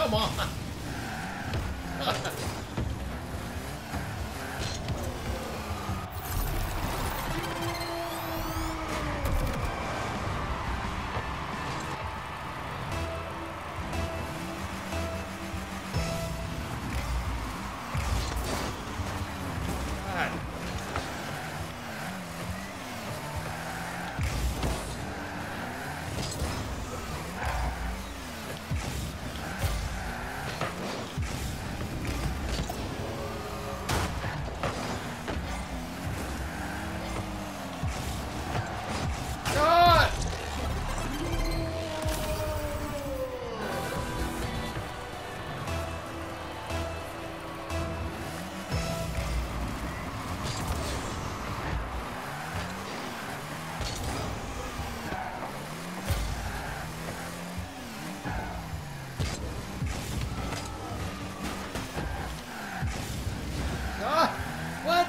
Come on. What?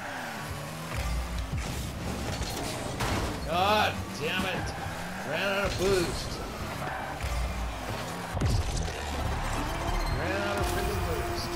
God damn it. Ran out of boost. Ran out of freaking boost.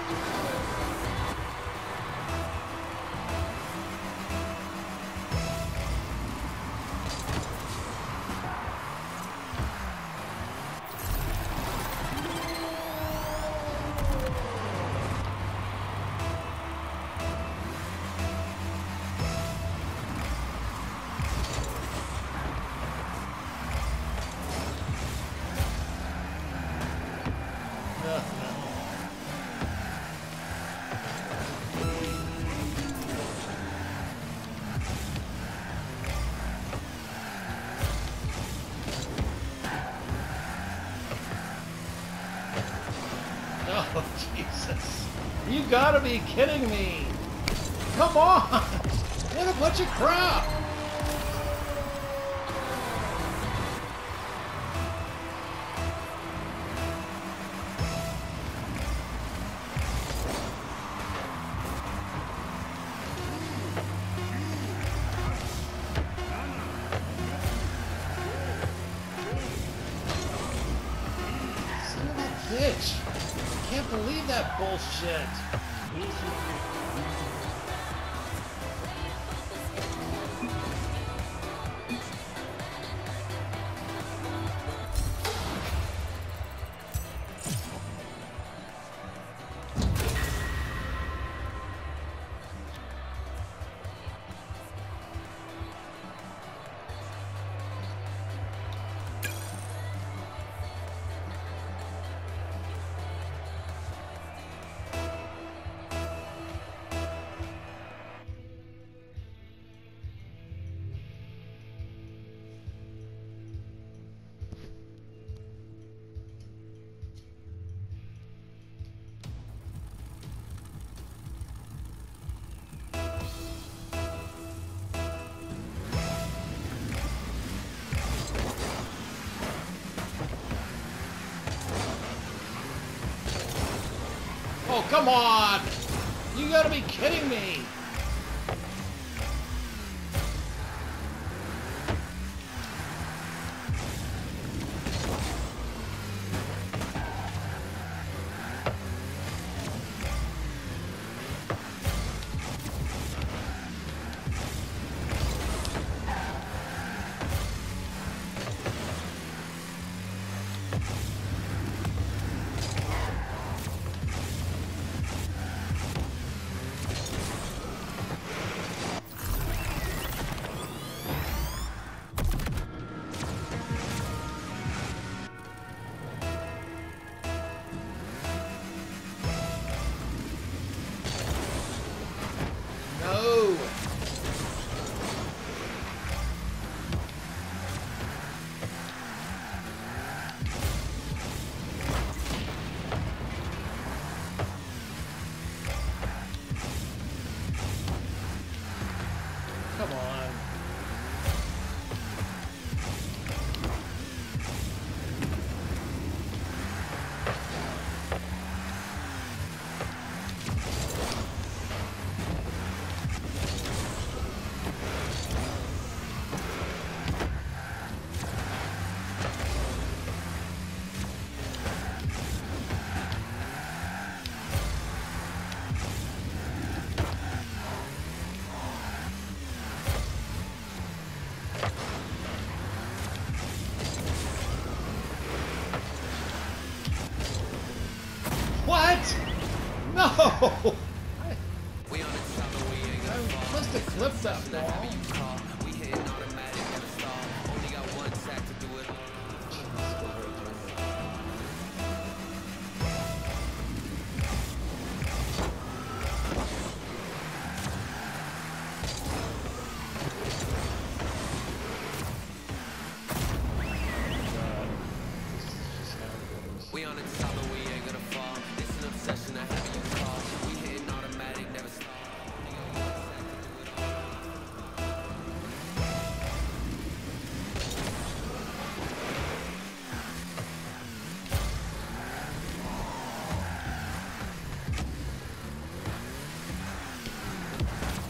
Oh, Jesus. You gotta be kidding me. Come on. What a bunch of crap. Son of a bitch. I can't believe that bullshit. Oh, come on! You gotta be kidding me! No! Come on. What? No! I must have clipped that ball. We on it solid, we ain't gonna fall. It's an obsession, I have you call. We hitting automatic, never stop.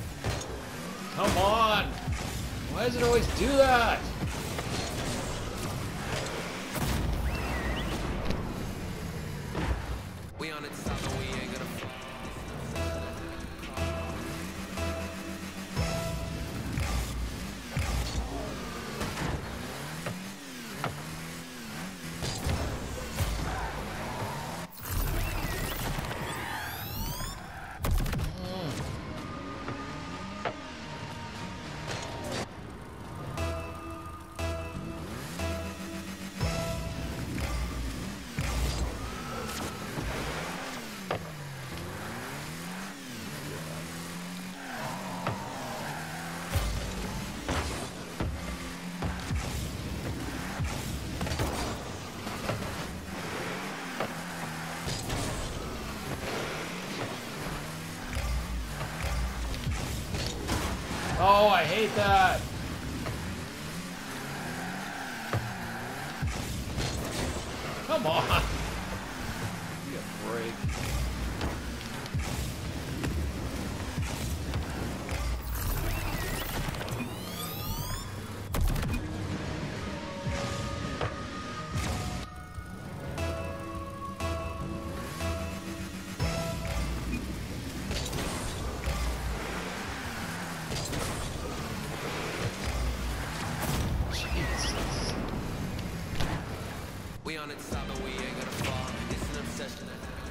Come on! Why does it always do that? Oh, I hate that. Come on. Give me a break. We on the top and we ain't gonna fall. It's an obsession.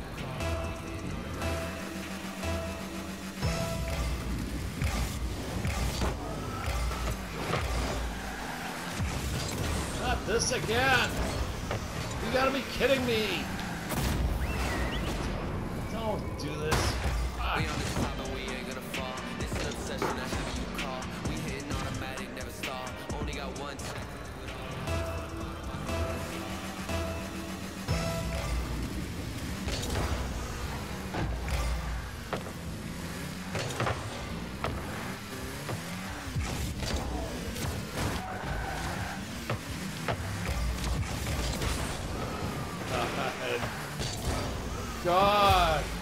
Not this again. You gotta be kidding me. Don't do this. Ah. We on the top and we ain't gonna fall. It's an obsession. I have you call. We hitting automatic, never stall. Only got one track. God.